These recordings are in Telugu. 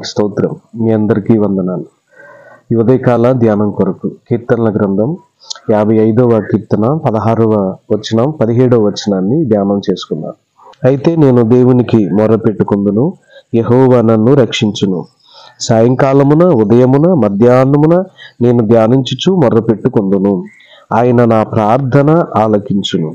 నామానికి స్తోత్రం. మీ అందరికీ వందనాలు. ఈ ఉదయకాల ధ్యానం కొరకు కీర్తనల గ్రంథం 55వ కీర్తన 16వ వచనం 17వ వచనాన్ని ధ్యానం చేసుకున్నాను. అయితే నేను దేవునికి మొర్రపెట్టుకుందును, యెహోవా నన్ను రక్షించును. సాయంకాలమున, ఉదయమున, మధ్యాహ్నమున నేను ధ్యానించుచు మొర్రపెట్టుకుందును. ఆయన నా ప్రార్థన ఆలకించును.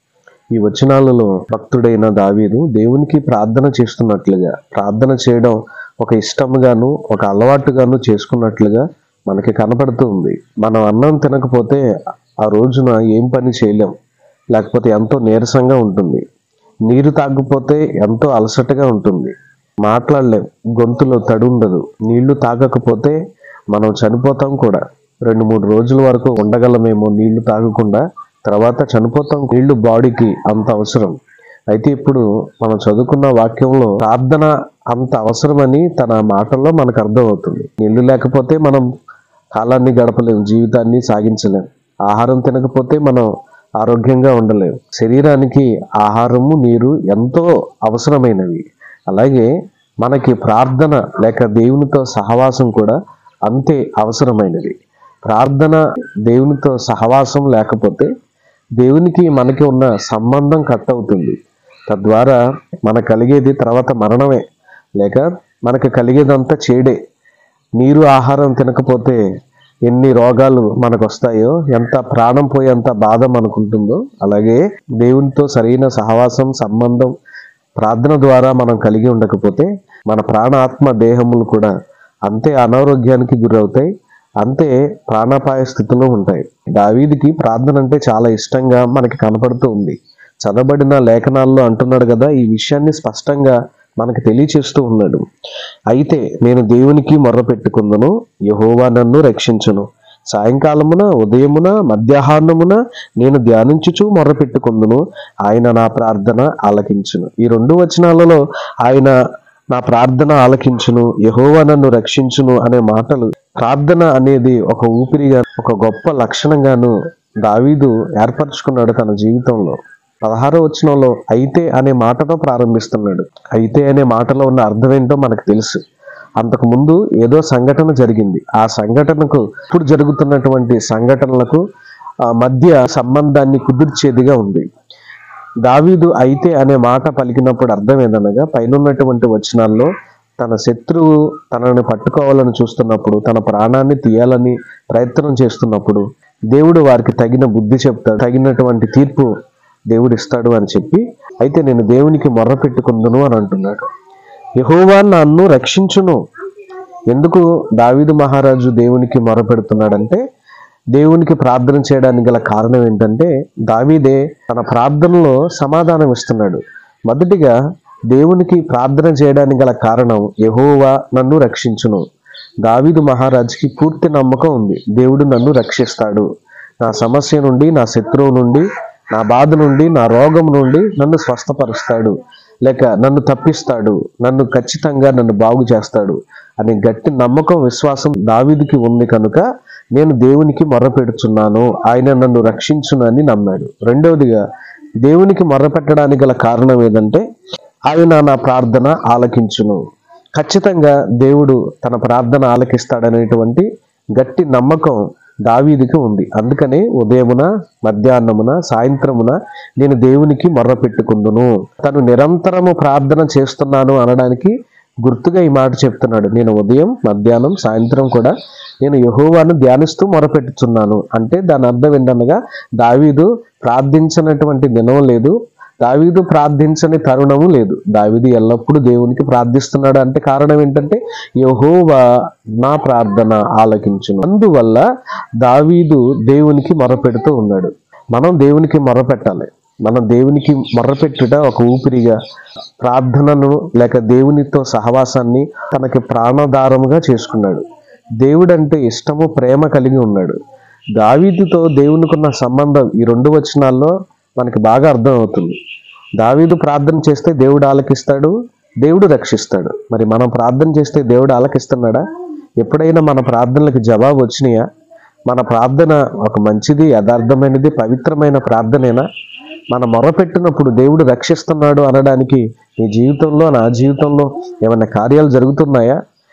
ఈ వచనాలలో భక్తుడైన దావీదు దేవునికి ప్రార్థన చేస్తున్నట్లుగా, ప్రార్థన చేయడం ఒక ఇష్టంగాను ఒక అలవాటుగాను చేసుకున్నట్లుగా మనకి కనపడుతూ ఉంది. మనం అన్నం తినకపోతే ఆ రోజున ఏం పని చేయలేం, లేకపోతే ఎంతో నీరసంగా ఉంటుంది. నీరు తాగకపోతే ఎంతో అలసటగా ఉంటుంది, మాట్లాడలేం, గొంతులో తడి ఉండదు. నీళ్లు తాగకపోతే మనం చనిపోతాం కూడా. 2-3 రోజుల వరకు ఉండగలమేమో నీళ్లు తాగకుండా, తర్వాత చనిపోతాం. నీళ్లు బాడీకి అంత అవసరం. అయితే ఇప్పుడు మనం చదువుకున్న వాక్యంలో ప్రార్థన అంత అవసరమని తన మాటల్లో మనకు అర్థమవుతుంది. నీళ్లు లేకపోతే మనం కాలాన్ని గడపలేం, జీవితాన్ని సాగించలేం. ఆహారం తినకపోతే మనం ఆరోగ్యంగా ఉండలేం. శరీరానికి ఆహారము, నీరు ఎంతో అవసరమైనవి. అలాగే మనకి ప్రార్థన లేక దేవునితో సహవాసం కూడా అంతే అవసరమైనది. ప్రార్థన, దేవునితో సహవాసం లేకపోతే దేవునికి మనకి ఉన్న సంబంధం కట్ అవుతుంది. తద్వారా మనకు కలిగేది తర్వాత మరణమే, లేక మనకు కలిగేదంతా చేడే. నీరు, ఆహారం తినకపోతే ఎన్ని రోగాలు మనకు వస్తాయో, ఎంత ప్రాణం పోయేంత బాధ మనకుంటుందో, అలాగే దేవునితో సరైన సహవాసం, సంబంధం ప్రార్థన ద్వారా మనం కలిగి ఉండకపోతే మన ప్రాణాత్మ దేహములు కూడా అంతే అనారోగ్యానికి గురవుతాయి, అంతే ప్రాణాపాయ స్థితిలో ఉంటాయి. దావీదుకి ప్రార్థన అంటే చాలా ఇష్టంగా మనకి కనపడుతూ ఉంది. చదవబడిన లేఖనాల్లో అంటున్నాడు కదా, ఈ విషయాన్ని స్పష్టంగా మనకు తెలియచేస్తూ ఉన్నాడు. అయితే నేను దేవునికి మొర్రపెట్టుకుందును, యెహోవా నన్ను రక్షించును. సాయంకాలమున, ఉదయమున, మధ్యాహ్నమున నేను ధ్యానించుచు మొర్రపెట్టుకుందును. ఆయన నా ప్రార్థన ఆలకించును. ఈ 2 వచనాలలో ఆయన నా ప్రార్థన ఆలకించును, యెహోవా నన్ను రక్షించును అనే మాటలు, ప్రార్థన అనేది ఒక ఊపిరిగా, ఒక గొప్ప లక్షణంగాను దావీదు ఏర్పరచుకున్నాడు తన జీవితంలో. 16వ వచనంలో అయితే అనే మాటతో ప్రారంభిస్తున్నాడు. అయితే అనే మాటలో ఉన్న అర్థం ఏంటో మనకు తెలుసు. అంతకు ముందు ఏదో సంఘటన జరిగింది. ఆ సంఘటనకు, ఇప్పుడు జరుగుతున్నటువంటి సంఘటనలకు మధ్య సంబంధాన్ని కుదిర్చేదిగా ఉంది. దావీదు అయితే అనే మాట పలికినప్పుడు అర్థం ఏదనగా, పైనున్నటువంటి వచనాల్లో తన శత్రువు తనని పట్టుకోవాలని చూస్తున్నప్పుడు, తన ప్రాణాన్ని తీయాలని ప్రయత్నం చేస్తున్నప్పుడు దేవుడు వారికి తగిన బుద్ధి చెప్తాడు, తగినటువంటి తీర్పు దేవుడు ఇస్తాడు అని చెప్పి, అయితే నేను దేవునికి మొర్రపెట్టుకుందును అని అంటున్నాడు. యెహోవా నన్ను రక్షించును. ఎందుకు దావీదు మహారాజు దేవునికి మొర్రపెడుతున్నాడంటే, దేవునికి ప్రార్థన చేయడానికి గల కారణం ఏంటంటే, దావీదే తన ప్రార్థనలో సమాధానం ఇస్తున్నాడు. మొదటిగా దేవునికి ప్రార్థన చేయడానికి గల కారణం, యెహోవా నన్ను రక్షించును. దావీదు మహారాజుకి పూర్తి నమ్మకం ఉంది, దేవుడు నన్ను రక్షిస్తాడు. నా సమస్య నుండి, నా శత్రువు నుండి, నా బాధ నుండి, నా రోగం నుండి నన్ను స్వస్థపరుస్తాడు, లేక నన్ను తప్పిస్తాడు, నన్ను ఖచ్చితంగా నన్ను బాగు చేస్తాడు అనే గట్టి నమ్మకం, విశ్వాసం దావీదుకి ఉంది. కనుక నేను దేవునికి మొర్రపెడుచున్నాను, ఆయన నన్ను రక్షించునని నమ్మాడు. రెండవదిగా దేవునికి మొర్రపెట్టడానికి గల కారణం ఏదంటే, ఆయన నా ప్రార్థన ఆలకించును. ఖచ్చితంగా దేవుడు తన ప్రార్థన ఆలకిస్తాడనేటువంటి గట్టి నమ్మకం దావీదుకి ఉంది. అందుకనే ఉదయమున, మధ్యాహ్నమున, సాయంత్రమున నేను దేవునికి మొర్రపెట్టుకుందును. తను నిరంతరము ప్రార్థన చేస్తున్నాను అనడానికి గుర్తుగా ఈ మాట చెప్తున్నాడు. నేను ఉదయం, మధ్యాహ్నం, సాయంత్రం కూడా నేను యెహోవాను ధ్యానిస్తూ మొరపెట్టుచున్నాను. అంటే దాని అర్థం ఏంటనగా, దావీదు ప్రార్థించినటువంటి దినం లేదు, దావీదు ప్రార్థించని తరుణము లేదు. దావీదు ఎల్లప్పుడూ దేవునికి ప్రార్థిస్తున్నాడు. అంటే కారణం ఏంటంటే, యెహోవా నా ప్రార్థన ఆలకించును. అందువల్ల దావీదు దేవునికి మొరపెడుతూ ఉన్నాడు. మనం దేవునికి మొరపెట్టాలి. మనం దేవునికి మొర్రపెట్టుట ఒక ఊపిరిగా, ప్రార్థనను లేక దేవునితో సహవాసాన్ని తనకి ప్రాణాధారముగా చేసుకున్నాడు. దేవుడంటే ఇష్టము, ప్రేమ కలిగి ఉన్నాడు. దావీదుతో దేవునికున్న సంబంధం ఈ 2 వచనాల్లో మనకి బాగా అర్థం అవుతుంది. దావీదు ప్రార్థన చేస్తే దేవుడు ఆలకిస్తాడు, దేవుడు రక్షిస్తాడు. మరి మనం ప్రార్థన చేస్తే దేవుడు ఆలకిస్తున్నాడా? ఎప్పుడైనా మన ప్రార్థనలకు జవాబు వచ్చినాయా? మన ప్రార్థన ఒక మంచిది, యథార్థమైనది, పవిత్రమైన ప్రార్థనేనా? మన మొరపెట్టినప్పుడు దేవుడు రక్షిస్తున్నాడు అనడానికి నీ జీవితంలో, నా జీవితంలో ఏమైనా కార్యాలు జరుగుతున్నాయా?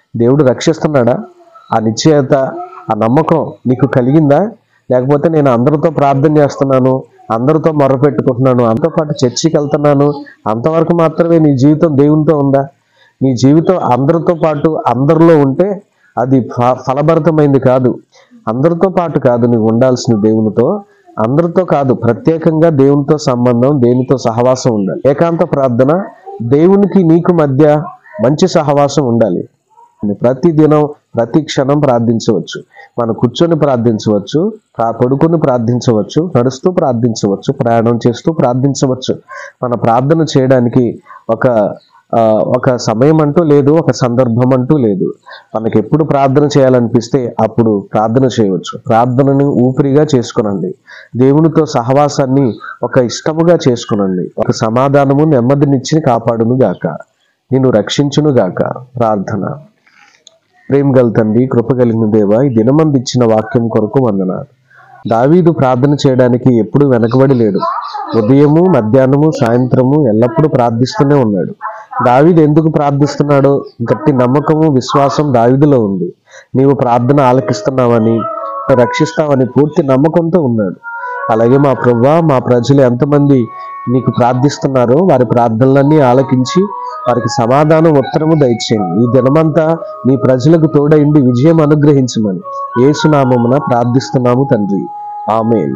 దేవుడు రక్షిస్తున్నాడా? ఆ నిశ్చయత, ఆ నమ్మకం నీకు కలిగిందా? లేకపోతే నేను అందరితో ప్రార్థన చేస్తున్నాను, అందరితో మొరపెట్టుకుంటున్నాను, అందరితో పాటు చర్చికి వెళ్తున్నాను, అంతవరకు మాత్రమే నీ జీవితం దేవునితో ఉందా? నీ జీవితం అందరితో పాటు అందరిలో ఉంటే అది ఫలభరితమైంది కాదు. అందరితో పాటు కాదు నీవు ఉండాల్సిన దేవునితో, అందరితో కాదు, ప్రత్యేకంగా దేవునితో సంబంధం, దేవునితో సహవాసం ఉండాలి. ఏకాంత ప్రార్థన, దేవునికి నీకు మధ్య మంచి సహవాసం ఉండాలి. ప్రతి దినం ప్రతి క్షణం ప్రార్థించవచ్చు. మనం కూర్చొని ప్రార్థించవచ్చు, పడుకొని ప్రార్థించవచ్చు, నడుస్తూ ప్రార్థించవచ్చు, ప్రయాణం చేస్తూ ప్రార్థించవచ్చు. మన ప్రార్థన చేయడానికి ఒక సమయం అంటూ లేదు, ఒక సందర్భం అంటూ లేదు. మనకి ఎప్పుడు ప్రార్థన చేయాలనిపిస్తే అప్పుడు ప్రార్థన చేయవచ్చు. ప్రార్థనని ఊపిరిగా చేసుకునండి. దేవునితో సహవాసాన్ని ఒక ఇష్టముగా చేసుకునండి. ఒక సమాధానము నెమ్మదినిచ్చి కాపాడును గాక, నిన్ను రక్షించును గాక. ప్రార్థన. ప్రేమ గల తండ్రి, కృప కలిగిన దేవ, ఈ దినమందు ఇచ్చిన వాక్యం కొరకు వందనాలు. దావీదు ప్రార్థన చేయడానికి ఎప్పుడు వెనకబడి లేడు. ఉదయము, మధ్యాహ్నము, సాయంత్రము ఎల్లప్పుడూ ప్రార్థిస్తూనే ఉన్నాడు. దావీదు ఎందుకు ప్రార్థిస్తున్నాడో గట్టి నమ్మకము, విశ్వాసం దావీదులో ఉంది. నీవు ప్రార్థన ఆలకిస్తున్నావని, రక్షిస్తావని పూర్తి నమ్మకంతో ఉన్నాడు. అలాగే మా ప్రభువా, మా ప్రజలు ఎంతమంది నీకు ప్రార్థిస్తున్నారో వారి ప్రార్థనలన్నీ ఆలకించి వారికి సమాధానం, ఉత్తరము దయచేయండి. ఈ దినమంతా నీ ప్రజలకు తోడైండి విజయం అనుగ్రహించమని యేసు నామమున ప్రార్థిస్తున్నాము తండ్రి. ఆమేన్.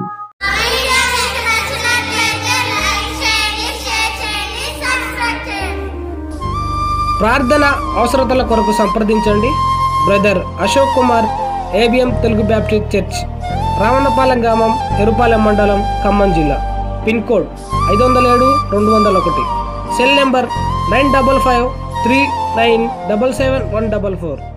ప్రార్థన అవసరతల కొరకు సంప్రదించండి. Brother Ashok Kumar, ABM Telugu baptist church, Ravanapalem గ్రామం, ఎరుపాలెం మండలం, ఖమ్మం జిల్లా. Pin code 507-201. Cell number 9553977144.